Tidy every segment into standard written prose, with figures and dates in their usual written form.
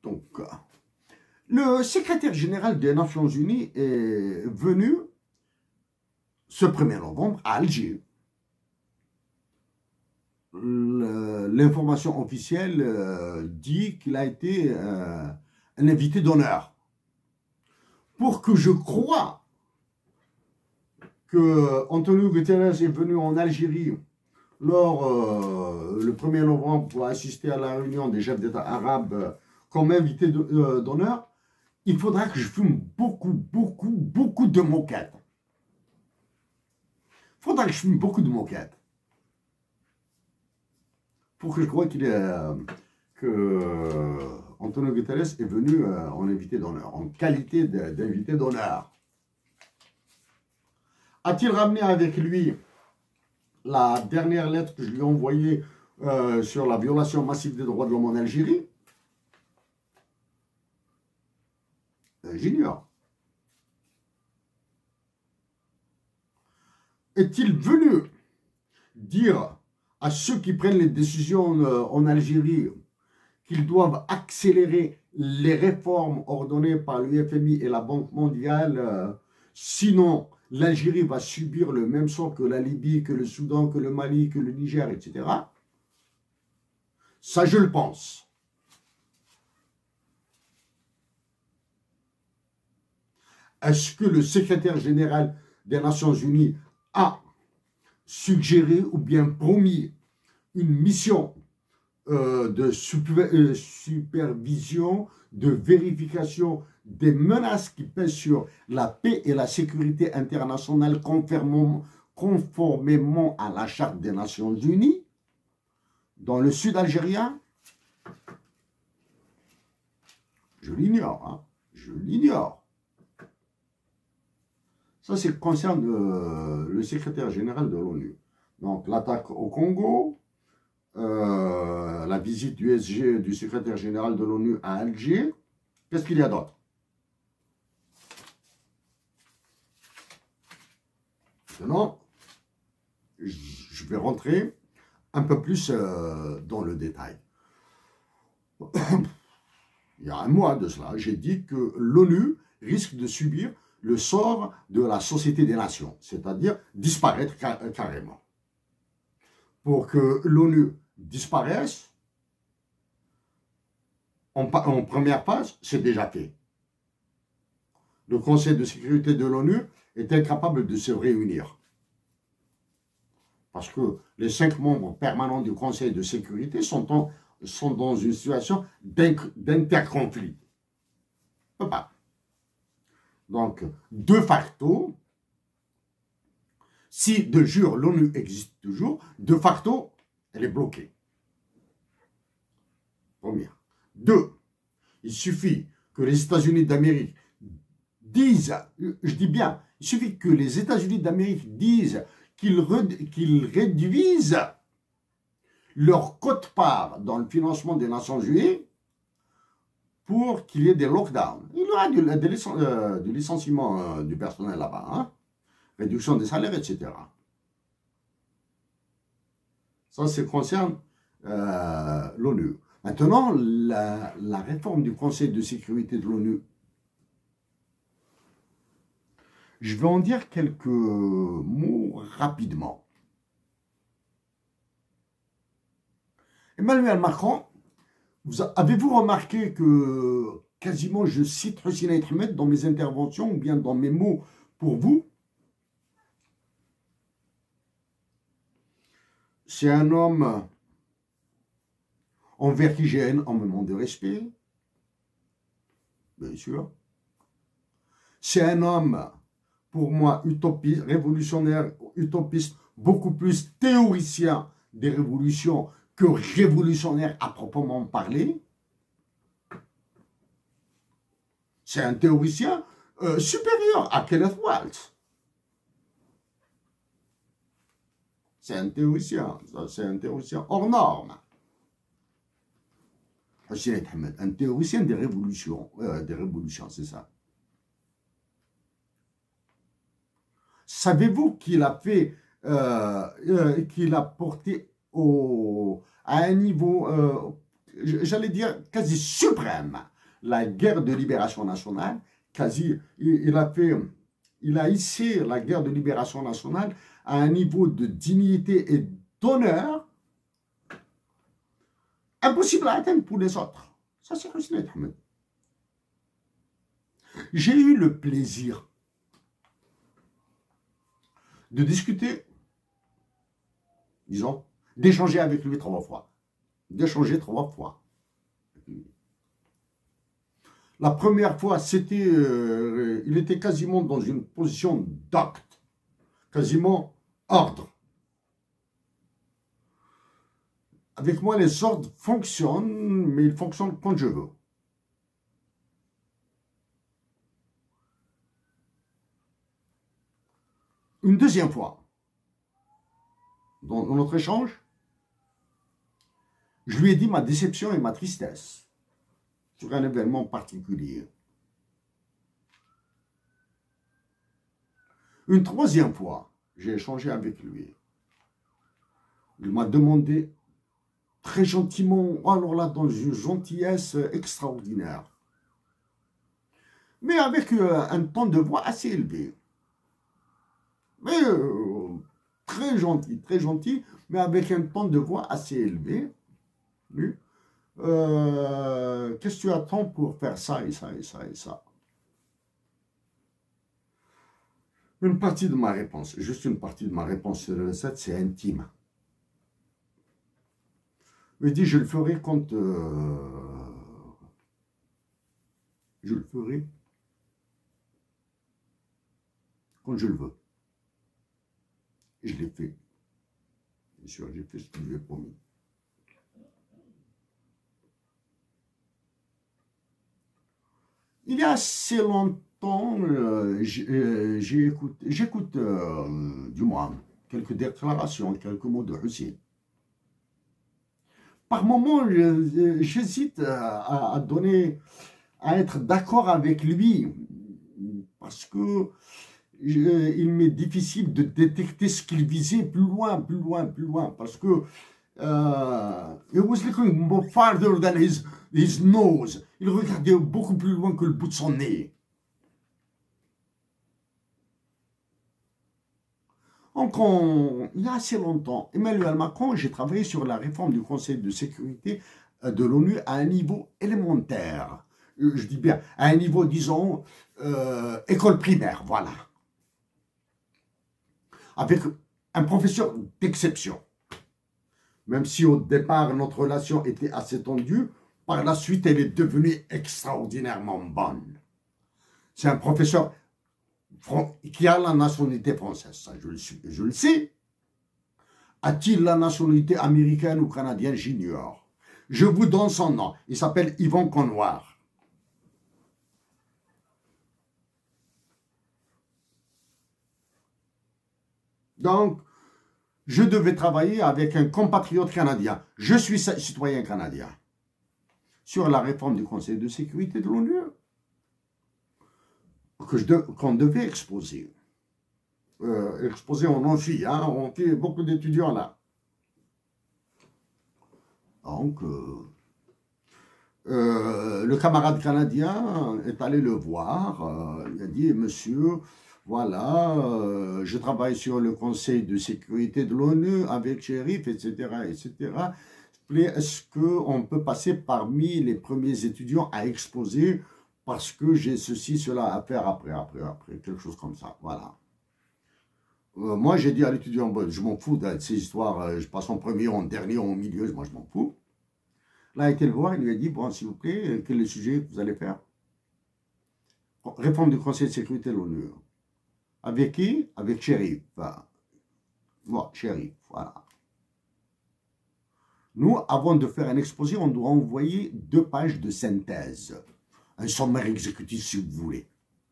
Donc, le secrétaire général des Nations Unies est venu ce 1er novembre à Alger. L'information officielle dit qu'il a été un invité d'honneur. Pour que je croie que Antonio Guterres est venu en Algérie lors le 1er novembre pour assister à la réunion des chefs d'État arabes comme invité d'honneur, il faudra que je fume beaucoup de moquettes. Il faudra que je fume beaucoup de moquettes pour que je croie que Antonio Guterres est venu en invité d'honneur, en qualité d'invité d'honneur. A-t-il ramené avec lui la dernière lettre que je lui ai envoyée sur la violation massive des droits de l'homme en Algérie? J'ignore. Est-il venu dire à ceux qui prennent les décisions en Algérie qu'ils doivent accélérer les réformes ordonnées par l'UFMI et la Banque mondiale, sinon l'Algérie va subir le même sort que la Libye, que le Soudan, que le Mali, que le Niger, etc. Ça, je le pense. Est-ce que le secrétaire général des Nations Unies a suggéré ou bien promis une mission de supervision, de vérification des menaces qui pèsent sur la paix et la sécurité internationale conformément à la Charte des Nations Unies dans le sud algérien? Je l'ignore, hein? Je l'ignore. Ça, c'est concerne le secrétaire général de l'ONU. Donc, l'attaque au Congo, la visite du SG, du secrétaire général de l'ONU à Alger. Qu'est-ce qu'il y a d'autre? Maintenant, je vais rentrer un peu plus dans le détail. Il y a un mois de cela, j'ai dit que l'ONU risque de subir le sort de la Société des Nations, c'est-à-dire disparaître carrément. Pour que l'ONU disparaisse, en première phase, c'est déjà fait. Le Conseil de sécurité de l'ONU est incapable de se réunir. Parce que les 5 membres permanents du Conseil de sécurité sont dans une situation d'interconflit. On ne peut pas. Donc, de facto, si de jure l'ONU existe toujours, de facto, elle est bloquée. Première. 2. Il suffit que les États-Unis d'Amérique disent, je dis bien, il suffit que les États-Unis d'Amérique disent qu'ils réduisent leur quote-part dans le financement des Nations Unies pour qu'il y ait des lockdowns. Il y aura du licenciement du personnel là-bas, hein? Réduction des salaires, etc. Ça, ça concerne l'ONU. Maintenant, la réforme du Conseil de sécurité de l'ONU. Je vais en dire quelques mots rapidement. Emmanuel Macron, avez-vous remarqué que quasiment je cite Hussein Ahmed dans mes interventions ou bien dans mes mots pour vous? C'est un homme envers qui j'ai énormément de respect, bien sûr. C'est un homme, pour moi, utopiste, révolutionnaire, utopiste, beaucoup plus théoricien des révolutions que révolutionnaire à proprement parler. C'est un théoricien supérieur à Kenneth Waltz. C'est un théoricien hors norme. Hussein Ahmed, un théoricien des révolutions, c'est ça. Savez-vous qu'il a fait, qu'il a porté à un niveau, j'allais dire, quasi suprême, la guerre de libération nationale, il a hissé la guerre de libération nationale à un niveau de dignité et d'honneur impossible à atteindre pour les autres. Ça, c'est Hosni Ahmed. J'ai eu le plaisir de discuter, disons, d'échanger avec lui 3 fois. D'échanger 3 fois. La première fois, il était quasiment dans une position d'acte, quasiment ordre. Avec moi, les ordres fonctionnent, mais ils fonctionnent quand je veux. Une deuxième fois, dans notre échange, je lui ai dit ma déception et ma tristesse sur un événement particulier. Une troisième fois, j'ai échangé avec lui. Il m'a demandé très gentiment, alors là, dans une gentillesse extraordinaire, mais avec un ton de voix assez élevé. Mais très gentil, mais avec un ton de voix assez élevé. Oui. Qu'est-ce que tu attends pour faire ça et ça et ça et ça? Une partie de ma réponse, juste une partie de ma réponse sur le 7, c'est intime. Je dis, je le ferai quand... je le ferai quand je le veux. Et je l'ai fait. Bien sûr, j'ai fait ce que je lui ai promis. Il y a assez longtemps, j'écoute du moins quelques déclarations, quelques mots de Hussein. Par moments, j'hésite à être d'accord avec lui, parce que il m'est difficile de détecter ce qu'il visait plus loin, parce que he was looking farther than his nose. Il regardait beaucoup plus loin que le bout de son nez. Donc, il y a assez longtemps, Emmanuel Macron, j'ai travaillé sur la réforme du Conseil de sécurité de l'ONU à un niveau élémentaire. Je dis bien, à un niveau, disons, école primaire, voilà. Avec un professeur d'exception. Même si au départ, notre relation était assez tendue, par la suite, elle est devenue extraordinairement bonne. C'est un professeur qui a la nationalité française, ça je le sais. A-t-il la nationalité américaine ou canadienne? J'ignore. Je vous donne son nom. Il s'appelle Yvon Connoir. Donc, je devais travailler avec un compatriote canadien. Je suis citoyen canadien. Sur la réforme du Conseil de sécurité de l'ONU qu'on devait exposer. Exposer en amphi, hein, on fait beaucoup d'étudiants là. Donc, le camarade canadien est allé le voir, il a dit, monsieur, voilà, je travaille sur le Conseil de sécurité de l'ONU avec Chérif, etc., etc. Est-ce qu'on peut passer parmi les premiers étudiants à exposer parce que j'ai ceci, cela à faire après, quelque chose comme ça, voilà. Moi, j'ai dit à l'étudiant, bon, je m'en fous de ces histoires, je passe en premier, en dernier, en milieu, moi je m'en fous. Là, il a été le voir, il lui a dit, bon, s'il vous plaît, quel est le sujet que vous allez faire? Réforme du Conseil de sécurité de l'ONU. Avec qui? Avec Chérif. Voilà, Chérif, voilà. Nous, avant de faire un exposé, on doit envoyer 2 pages de synthèse. Un sommaire exécutif, si vous voulez.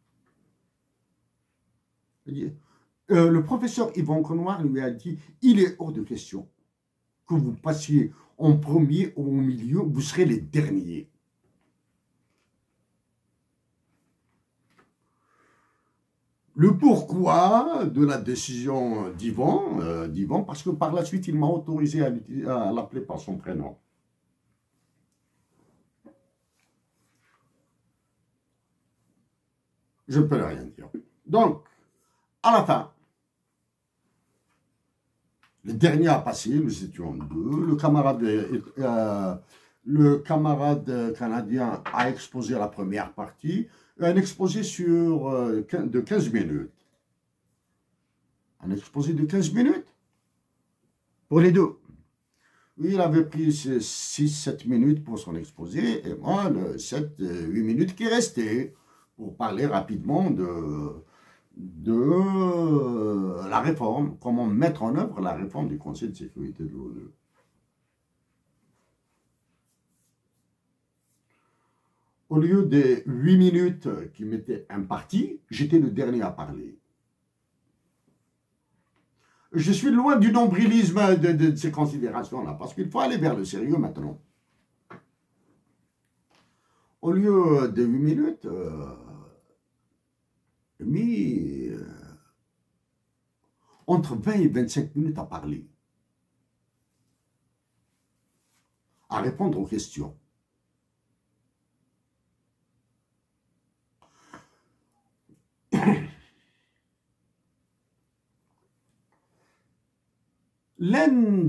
Le professeur Yvon Connoir lui a dit, il est hors de question que vous passiez en premier ou au milieu, vous serez les derniers. Le pourquoi de la décision d'Yvon, parce que par la suite, il m'a autorisé à l'appeler par son prénom. je ne peux rien dire. Donc, à la fin, le dernier a passé, nous étions deux, le camarade canadien a exposé la première partie, un exposé de 15 minutes. Un exposé de 15 minutes pour les deux. Il avait pris 6-7 minutes pour son exposé, et moi, 7-8 minutes qui restaient pour parler rapidement de la réforme, comment mettre en œuvre la réforme du Conseil de sécurité de l'ONU. Au lieu des 8 minutes qui m'étaient imparties, j'étais le dernier à parler. Je suis loin du nombrilisme de ces considérations-là, parce qu'il faut aller vers le sérieux maintenant. Au lieu de 8 minutes, entre 20 et 25 minutes à parler, à répondre aux questions. L'un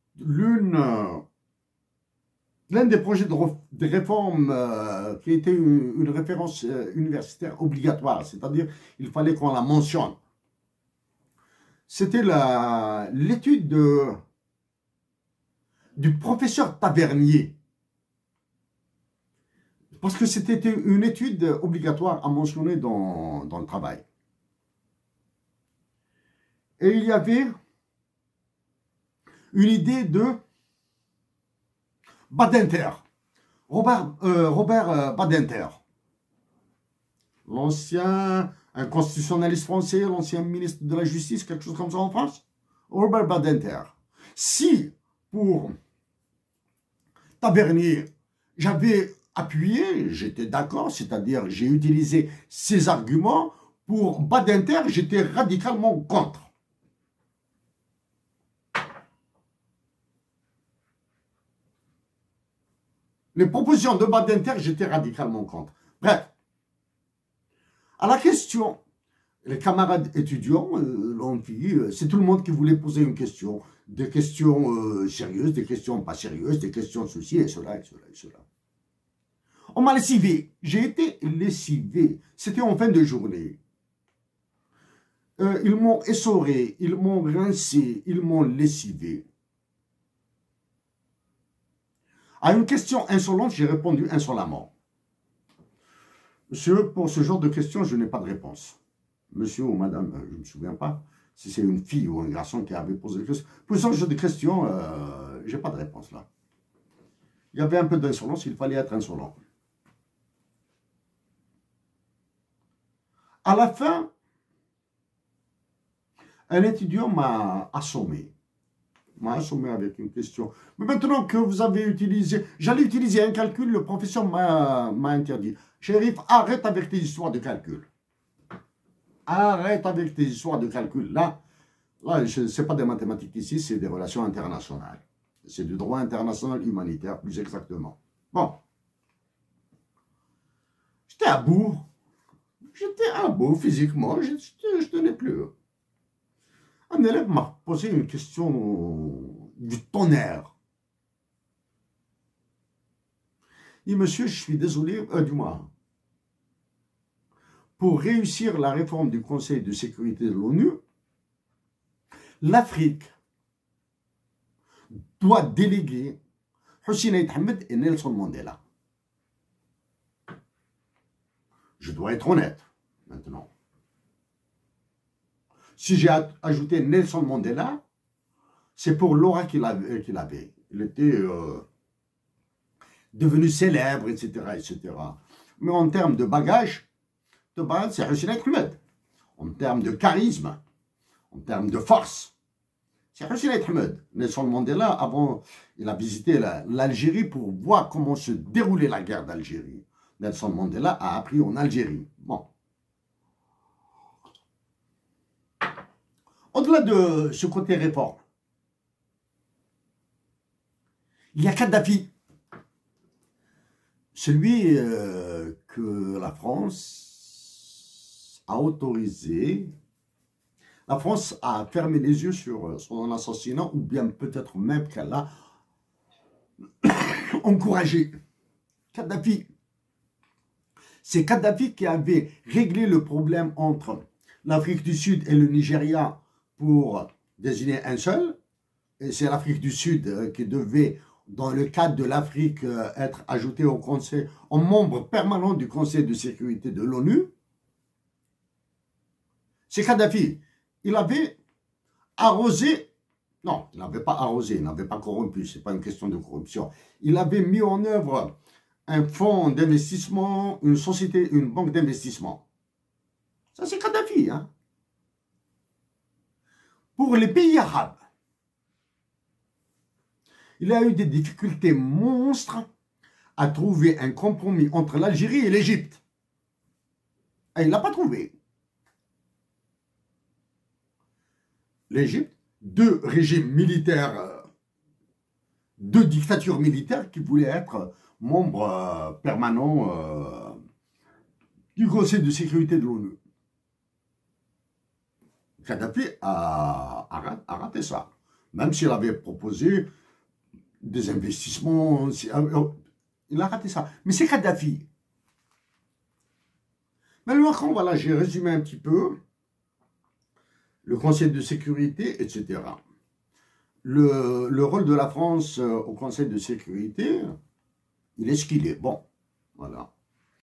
des projets de réforme qui était une référence universitaire obligatoire, c'est-à-dire il fallait qu'on la mentionne, c'était l'étude du professeur Tavernier. Parce que c'était une étude obligatoire à mentionner dans le travail. Et il y avait une idée de Badinter, Robert Badinter, un constitutionnaliste français, l'ancien ministre de la Justice, quelque chose comme ça en France, Robert Badinter. Si, pour Tavernier, j'avais appuyé, j'étais d'accord, c'est-à-dire j'ai utilisé ses arguments, pour Badinter, j'étais radicalement contre. Les propositions de Badinter, j'étais radicalement contre. Bref, à la question, les camarades étudiants l'ont dit, c'est tout le monde qui voulait poser une question. Des questions sérieuses, des questions pas sérieuses, des questions ceci et cela et cela et cela. On m'a lessivé. J'ai été lessivé. C'était en fin de journée. Ils m'ont essoré, ils m'ont rincé, ils m'ont lessivé. À une question insolente, j'ai répondu insolemment. Monsieur, pour ce genre de questions, je n'ai pas de réponse. Monsieur ou madame, je ne me souviens pas si c'est une fille ou un garçon qui avait posé des questions. Pour ce genre de questions, je n'ai pas de réponse là. Il y avait un peu d'insolence, il fallait être insolent. À la fin, un étudiant m'a assommé. M'a assommé avec une question. Mais maintenant que vous avez utilisé, j'allais utiliser un calcul, le professeur m'a interdit. Chérif, arrête avec tes histoires de calcul. Arrête avec tes histoires de calcul. Là ce n'est pas des mathématiques ici, c'est des relations internationales. C'est du droit international humanitaire, plus exactement. Bon. J'étais à bout. J'étais à bout physiquement, je ne tenais plus. Un élève m'a posé une question du tonnerre. Il dit, monsieur, je suis désolé, du moins, pour réussir la réforme du Conseil de sécurité de l'ONU, l'Afrique doit déléguer Hosni Ahmed et Nelson Mandela. Je dois être honnête, maintenant. Si j'ai ajouté Nelson Mandela, c'est pour l'aura qu'il avait. Il était devenu célèbre, etc., etc. Mais en termes de bagage, c'est Hosni Ahmed. En termes de charisme, en termes de force, c'est Hosni Ahmed. Nelson Mandela, avant, il a visité l'Algérie pour voir comment se déroulait la guerre d'Algérie. Nelson Mandela a appris en Algérie. Bon. Au-delà de ce côté réforme, il y a Kadhafi. Celui que la France a autorisé, la France a fermé les yeux sur son assassinat, ou bien peut-être même qu'elle a encouragé Kadhafi. C'est Kadhafi qui avait réglé le problème entre l'Afrique du Sud et le Nigeria pour désigner un seul. Et c'est l'Afrique du Sud qui devait, dans le cadre de l'Afrique, être ajouté au Conseil, en membre permanent du Conseil de sécurité de l'ONU. C'est Kadhafi. Il avait arrosé, non, il n'avait pas arrosé, il n'avait pas corrompu, ce n'est pas une question de corruption. Il avait mis en œuvre un fonds d'investissement, une société, une banque d'investissement. Ça, c'est Kadhafi. Hein? Pour les pays arabes, il a eu des difficultés monstres à trouver un compromis entre l'Algérie et l'Égypte. Et il ne l'a pas trouvé. L'Égypte, deux régimes militaires, deux dictatures militaires qui voulaient être membres permanents du Conseil de sécurité de l'ONU. Kadhafi a raté ça. Même s'il avait proposé des investissements, il a raté ça. Mais c'est Kadhafi. Mais Macron, voilà, j'ai résumé un petit peu le Conseil de sécurité, etc. Le rôle de la France au Conseil de sécurité, il est ce qu'il est. Bon, voilà.